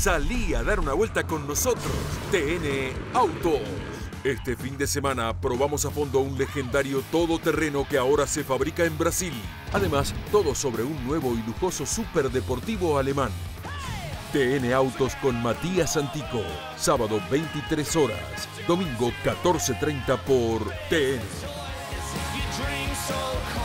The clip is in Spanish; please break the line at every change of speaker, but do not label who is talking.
Salí a dar una vuelta con nosotros, TN Autos. Este fin de semana probamos a fondo un legendario todoterreno que ahora se fabrica en Brasil. Además, todo sobre un nuevo y lujoso superdeportivo alemán. TN Autos con Matías Antico. Sábado 23 horas. Domingo 14:30 por TN.